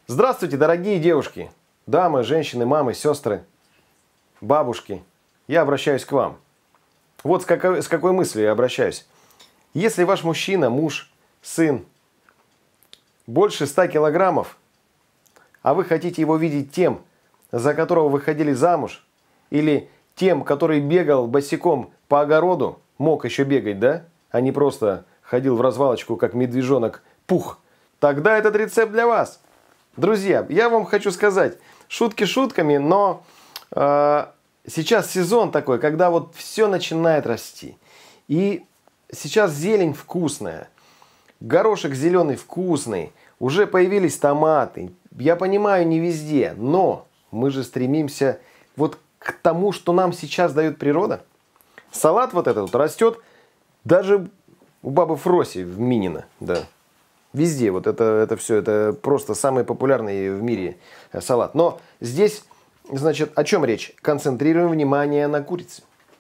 Здравствуйте, дорогие девушки, дамы, женщины, мамы, сестры, бабушки. Я обращаюсь к вам. Вот с какой мыслью я обращаюсь. Если ваш мужчина, муж, сын больше 100 килограммов, а вы хотите его видеть тем, за которого вы ходили замуж, или тем, который бегал босиком по огороду, мог еще бегать, да? А не просто ходил в развалочку, как медвежонок Пух, тогда этот рецепт для вас. Друзья, я вам хочу сказать, шутки шутками, но сейчас сезон такой, когда вот все начинает расти. И сейчас зелень вкусная, горошек зеленый вкусный, уже появились томаты. Я понимаю, не везде, но мы же стремимся вот к тому, что нам сейчас дает природа. Салат вот этот вот растет даже у бабы Фроси в Минино, да. Везде вот это все, это просто самый популярный в мире салат. Но здесь, значит, о чем речь? Концентрируем внимание на курице.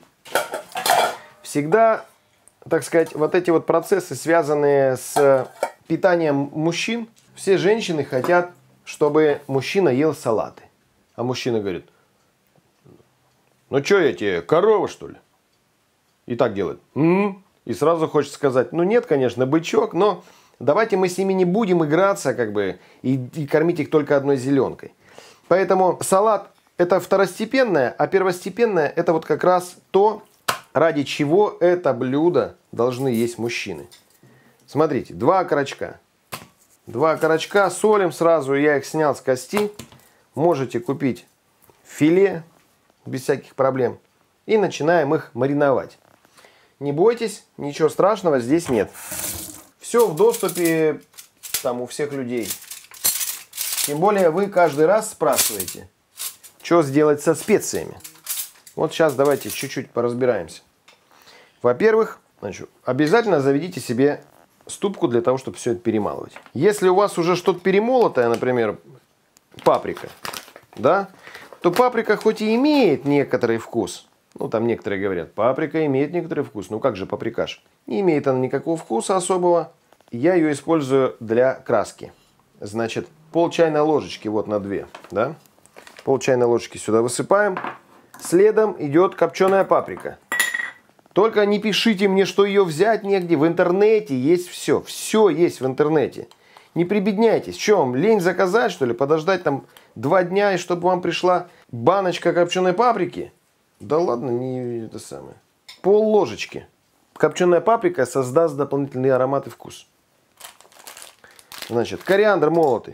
Всегда, так сказать, вот эти вот процессы, связанные с питанием мужчин, все женщины хотят, чтобы мужчина ел салаты. А мужчина говорит: ну что я тебе, корова что ли? И так делает. И сразу хочет сказать: ну нет, конечно, бычок, но давайте мы с ними не будем играться, как бы, и кормить их только одной зеленкой. Поэтому салат это второстепенное, а первостепенное это вот как раз то, ради чего это блюдо должны есть мужчины. Смотрите, 2 окорочка. 2 окорочка, солим сразу, я их снял с кости. Можете купить филе без всяких проблем. И начинаем их мариновать. Не бойтесь, ничего страшного здесь нет. Все в доступе там у всех людей. Тем более вы каждый раз спрашиваете, что сделать со специями. Вот сейчас давайте чуть-чуть поразбираемся. Во-первых, значит, обязательно заведите себе ступку для того, чтобы все это перемалывать. Если у вас уже что-то перемолотое, например, паприка, да, то паприка хоть и имеет некоторый вкус. Ну, там некоторые говорят, паприка имеет некоторый вкус. Ну, как же паприкаш? Не имеет она никакого вкуса особого. Я ее использую для краски. Значит, пол чайной ложечки вот на 2, да? Пол чайной ложечки сюда высыпаем. Следом идет копченая паприка. Только не пишите мне, что ее взять негде. В интернете есть все. Все есть в интернете. Не прибедняйтесь. Что вам, лень заказать, что ли? Подождать там 2 дня, и чтобы вам пришла баночка копченой паприки? Да ладно, не это самое. Пол ложечки. Копченая паприка создаст дополнительный аромат и вкус. Значит, кориандр молотый.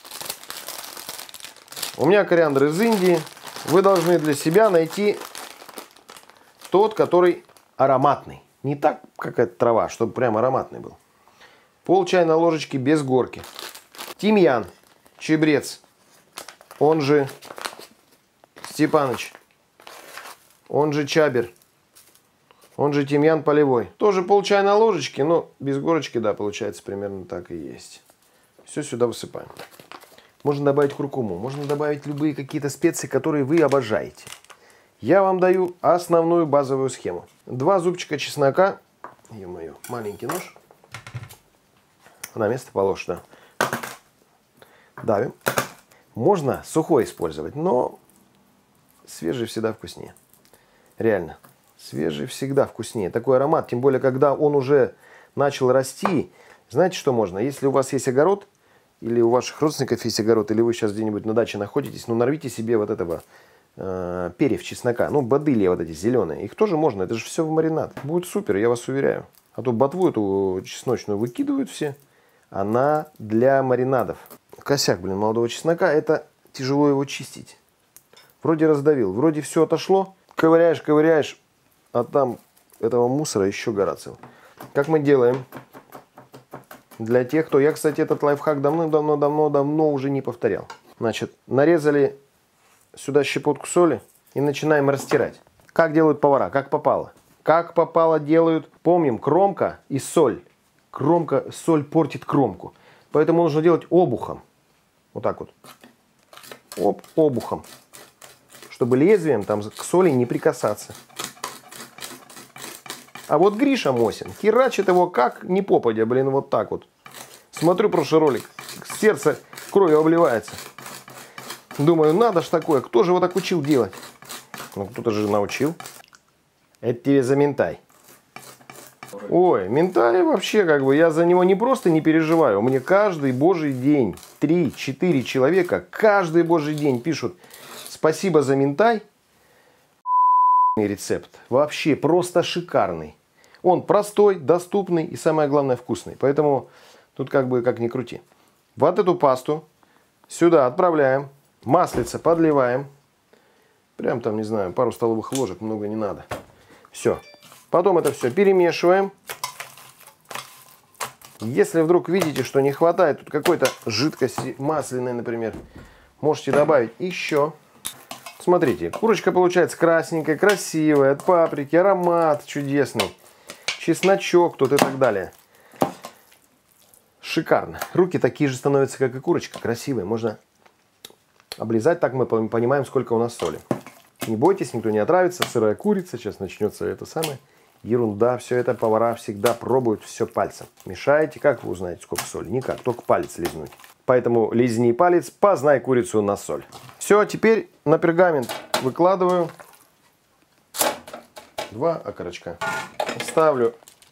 У меня кориандр из Индии. Вы должны для себя найти тот, который ароматный. Не так, какая-то трава, чтобы прям ароматный был. Пол чайной ложечки без горки. Тимьян, чебрец, он же Степаныч, он же чабер, он же тимьян полевой. Тоже пол чайной ложечки, но без горочки, да, получается примерно так и есть. Все сюда высыпаем. Можно добавить куркуму, можно добавить любые какие-то специи, которые вы обожаете. Я вам даю основную базовую схему. 2 зубчика чеснока. Ё-моё, маленький нож. На место положь, да. Давим. Можно сухой использовать, но свежий всегда вкуснее. Реально. Свежий всегда вкуснее. Такой аромат, тем более, когда он уже начал расти. Знаете, что можно? Если у вас есть огород, или у ваших родственников есть огород, или вы сейчас где-нибудь на даче находитесь, ну нарвите себе вот этого перьев чеснока. Ну, бадылья вот эти зеленые. Их тоже можно, это же все в маринад. Будет супер, я вас уверяю. А то ботву эту чесночную выкидывают все. Она для маринадов. Косяк, блин, молодого чеснока, это тяжело его чистить. Вроде раздавил, вроде все отошло. Ковыряешь, ковыряешь, а там этого мусора еще гора целая. Как мы делаем? Для тех, кто... Я, кстати, этот лайфхак давно уже не повторял. Значит, нарезали сюда щепотку соли и начинаем растирать. Как делают повара? Как попало. Как попало делают. Помним, кромка и соль. Кромка, соль портит кромку. Поэтому нужно делать обухом. Вот так вот. Обухом. Чтобы лезвием там к соли не прикасаться. А вот Гриша Мосин херачит его как ни попадя, блин, вот так вот. Смотрю прошлый ролик. Сердце кровью обливается. Думаю, надо ж такое. Кто же его так учил делать? Ну, кто-то же научил. Это тебе за минтай. Ой, минтай вообще как бы, я за него не просто не переживаю. Мне каждый божий день 3-4 человека каждый божий день пишут: спасибо за минтай. Рецепт. Вообще просто шикарный. Он простой, доступный и самое главное вкусный. Поэтому тут как бы как ни крути. Вот эту пасту сюда отправляем. Маслице подливаем. Прям там, не знаю, пару столовых ложек, много не надо. Все. Потом это все перемешиваем. Если вдруг видите, что не хватает тут какой-то жидкости масляной, например, можете добавить еще. Смотрите, курочка получается красненькая, красивая, от паприки, аромат чудесный, чесночок тут и так далее. Шикарно. Руки такие же становятся, как и курочка, красивые. Можно облизать, так мы понимаем, сколько у нас соли. Не бойтесь, никто не отравится. Сырая курица, сейчас начнется это самое. Ерунда, все это повара всегда пробуют все пальцем. Мешаете, как вы узнаете, сколько соли? Никак, только палец лизнуть. Поэтому лизни палец, познай курицу на соль. Все, теперь на пергамент выкладываю 2 окорочка. Ставлю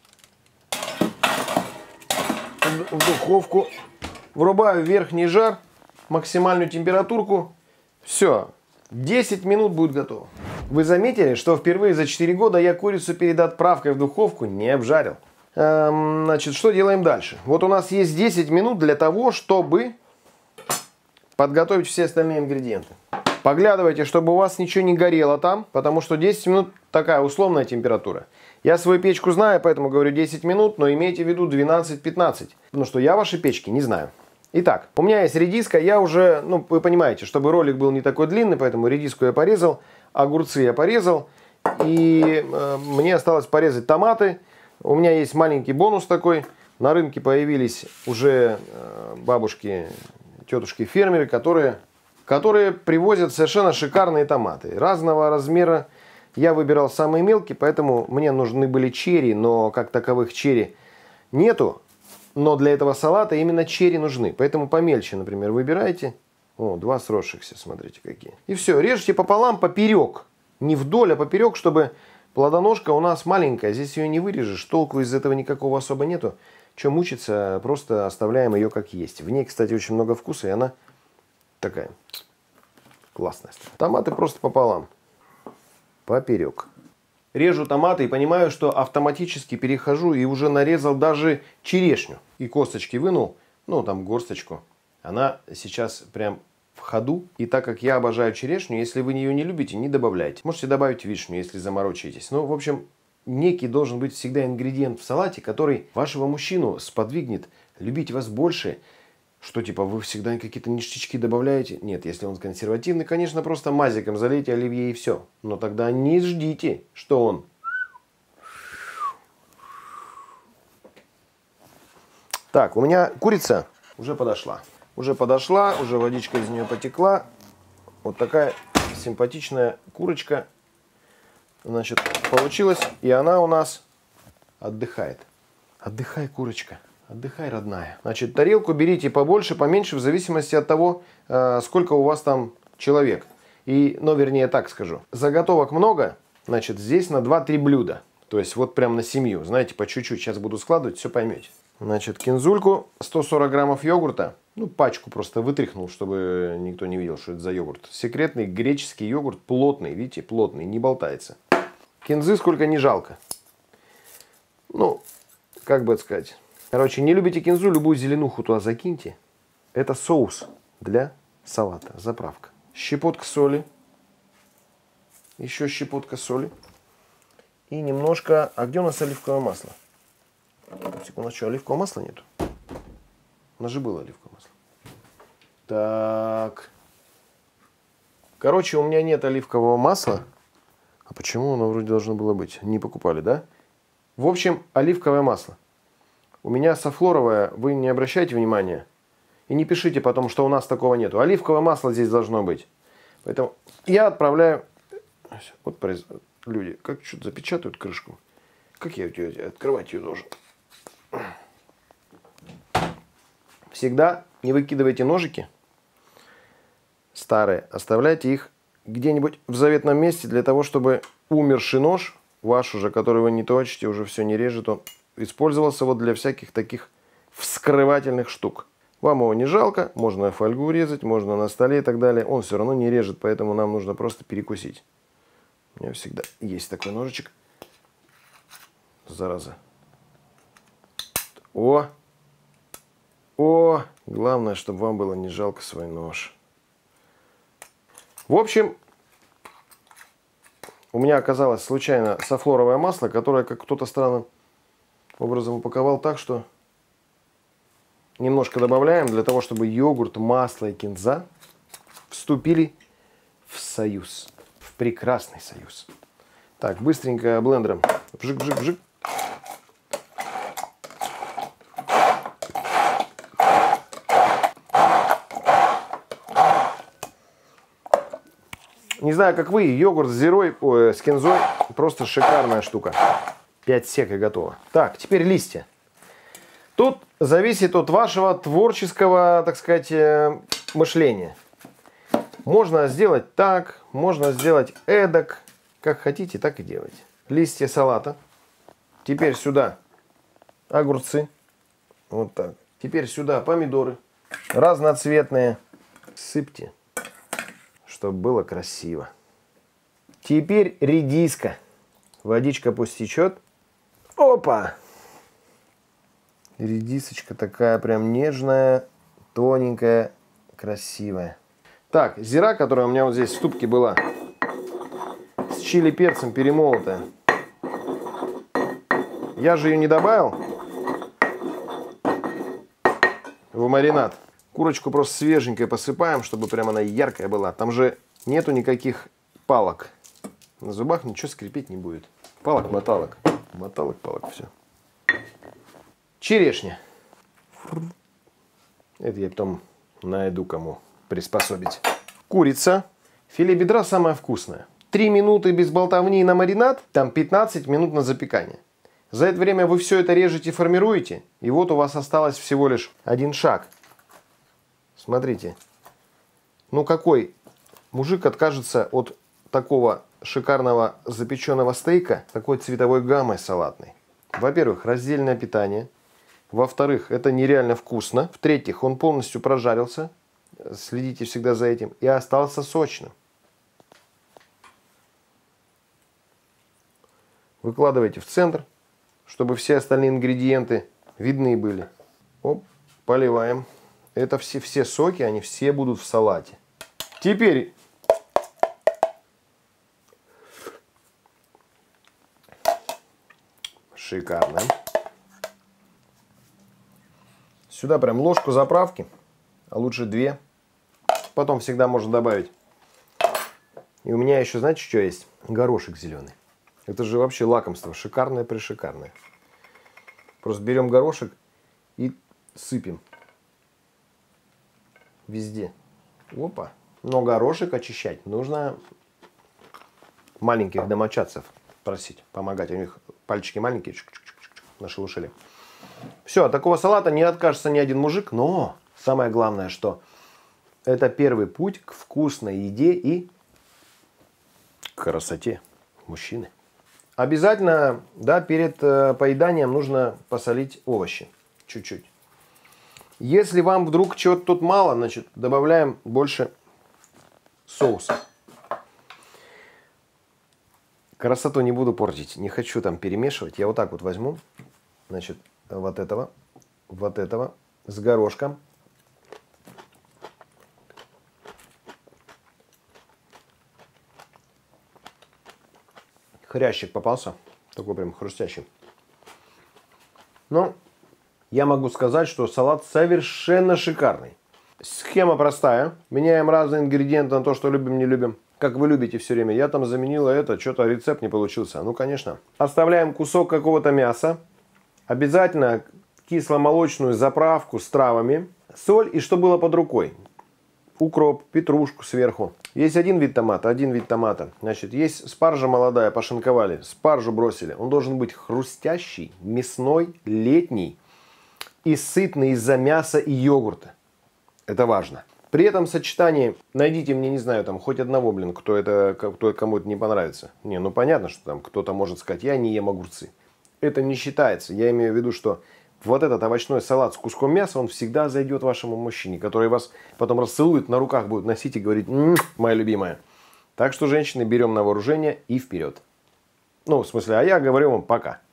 в духовку, врубаю верхний жар, максимальную температурку. Все, 10 минут будет готово. Вы заметили, что впервые за 4 года я курицу перед отправкой в духовку не обжарил? Значит, что делаем дальше? Вот у нас есть 10 минут для того, чтобы подготовить все остальные ингредиенты. Поглядывайте, чтобы у вас ничего не горело там, потому что 10 минут такая условная температура. Я свою печку знаю, поэтому говорю 10 минут, но имейте в виду 12-15, потому что я ваши печки не знаю. Итак, у меня есть редиска, я уже, ну вы понимаете, чтобы ролик был не такой длинный, поэтому редиску я порезал, огурцы я порезал, и мне осталось порезать томаты. У меня есть маленький бонус такой. На рынке появились уже бабушки, тетушки фермеры, которые привозят совершенно шикарные томаты. Разного размера. Я выбирал самые мелкие, поэтому мне нужны были черри, но как таковых черри нету. Но для этого салата именно черри нужны. Поэтому помельче, например, выбирайте. О, 2 сросшихся, смотрите какие. И все, режьте пополам, поперек. Не вдоль, а поперек, чтобы... Плодоножка у нас маленькая, здесь ее не вырежешь, толку из этого никакого особо нету. Че мучиться, просто оставляем ее как есть. В ней, кстати, очень много вкуса, и она такая классная. Томаты просто пополам, поперек. Режу томаты и понимаю, что автоматически перехожу и уже нарезал даже черешню. И косточки вынул, ну там горсточку. Она сейчас прям... в ходу. И так как я обожаю черешню, если вы ее не любите, не добавляйте. Можете добавить вишню, если заморочаетесь. Ну, в общем, некий должен быть всегда ингредиент в салате, который вашего мужчину сподвигнет любить вас больше. Что, типа, вы всегда какие-то ништячки добавляете? Нет, если он консервативный, конечно, просто мазиком залейте оливье и все. Но тогда не ждите, что он... Так, у меня курица уже подошла. Уже водичка из нее потекла. Вот такая симпатичная курочка, значит, получилась. И она у нас отдыхает. Отдыхай, курочка. Отдыхай, родная. Значит, тарелку берите побольше, поменьше, в зависимости от того, сколько у вас там человек. Ну, вернее, так скажу. Заготовок много, значит, здесь на 2-3 блюда. То есть, вот прям на семью. Знаете, по чуть-чуть. Сейчас буду складывать, все поймете. Значит, кинзульку, 140 граммов йогурта. Ну, пачку просто вытряхнул, чтобы никто не видел, что это за йогурт. Секретный греческий йогурт, плотный, видите, плотный, не болтается. Кинзы сколько не жалко. Ну, как бы это сказать. Короче, не любите кинзу, любую зеленуху туда закиньте. Это соус для салата, заправка. Щепотка соли. Еще щепотка соли. И немножко... А где у нас оливковое масло? У нас что, оливкового масла нету? У нас же было оливковое масло. Так. Короче, у меня нет оливкового масла. А почему оно вроде должно было быть? Не покупали, да? В общем, оливковое масло. У меня софлоровое, вы не обращайте внимания. И не пишите потом, что у нас такого нету. Оливковое масло здесь должно быть. Поэтому я отправляю... Вот люди, как что-то запечатают крышку. Как я открывать ее должен? Всегда не выкидывайте ножики. старые, оставляйте их где-нибудь в заветном месте для того, чтобы умерший нож, ваш уже, который вы не точите, уже все не режет, он использовался вот для всяких таких вскрывательных штук. Вам его не жалко, можно фольгу резать, можно на столе и так далее. Он все равно не режет, поэтому нам нужно просто перекусить. У меня всегда есть такой ножичек. Зараза. О! О! Главное, чтобы вам было не жалко свой нож. В общем, у меня оказалось случайно софлоровое масло, которое как кто-то странным образом упаковал так, что немножко добавляем для того, чтобы йогурт, масло и кинза вступили в союз. В прекрасный союз. Так, быстренько блендером. Вжик-вжик-вжик. Не знаю, как вы, йогурт с зирой, с кинзой, просто шикарная штука. 5 сек и готово. Так, теперь листья. Тут зависит от вашего творческого, так сказать, мышления. Можно сделать так, можно сделать эдак. Как хотите, так и делайте. Листья салата. Теперь сюда огурцы. Вот так. Теперь сюда помидоры. Разноцветные. Сыпьте, чтобы было красиво. Теперь редиска. Водичка пусть течет. Опа! Редисочка такая прям нежная, тоненькая, красивая. Так, зира, которая у меня вот здесь в ступке была, с чили перцем перемолотая. Я же ее не добавил в маринад. Курочку просто свеженькой посыпаем, чтобы прям она яркая была. Там же нету никаких палок. На зубах ничего скрипеть не будет. Палок-моталок. Моталок-палок, все. Черешня. Это я потом найду кому приспособить. Курица. Филе бедра самое вкусное. 3 минуты без болтовни на маринад, там 15 минут на запекание. За это время вы все это режете, формируете, и вот у вас осталось всего лишь один шаг. Смотрите. Ну какой мужик откажется от такого шикарного запеченного стейка, такой цветовой гаммой салатной? Во-первых, раздельное питание. Во-вторых, это нереально вкусно. В-третьих, он полностью прожарился. Следите всегда за этим. И остался сочным. Выкладывайте в центр, чтобы все остальные ингредиенты видны были. Оп, поливаем. Это все соки, они все будут в салате. Теперь шикарно. Сюда прям ложку заправки, а лучше 2. Потом всегда можно добавить. И у меня еще, знаете, что есть? Горошек зеленый. Это же вообще лакомство. Шикарное-пришикарное. Просто берем горошек и сыпем. Везде. Опа. Но горошек очищать нужно маленьких домочадцев просить, помогать. У них пальчики маленькие, нашелушили. Все, от такого салата не откажется ни один мужик, но самое главное, что это первый путь к вкусной еде и красоте мужчины. Обязательно, да, перед поеданием нужно посолить овощи чуть-чуть. Если вам вдруг чего-то тут мало, значит, добавляем больше соуса. Красоту не буду портить, не хочу там перемешивать. Я вот так вот возьму, значит, вот этого с горошком. Хрящик попался, такой прям хрустящий. Но я могу сказать, что салат совершенно шикарный. Схема простая. Меняем разные ингредиенты на то, что любим, не любим. Как вы любите все время. Я там заменила это, что-то рецепт не получился. Ну, конечно. Оставляем кусок какого-то мяса. Обязательно кисломолочную заправку с травами. Соль и что было под рукой. Укроп, петрушку сверху. Есть один вид томата, Значит, есть спаржа молодая, пошинковали. Спаржу бросили. Он должен быть хрустящий, мясной, летний и сытный из-за мяса и йогурта. Это важно. При этом сочетании найдите мне, не знаю, там хоть одного, блин, кто кому это не понравится. Не, ну понятно, что там кто-то может сказать, я не ем огурцы. Это не считается. Я имею в виду, что вот этот овощной салат с куском мяса, он всегда зайдет вашему мужчине, который вас потом расцелует, на руках будет носить и говорить, моя любимая. Так что, женщины, берем на вооружение и вперед. Ну, в смысле, а я говорю вам пока.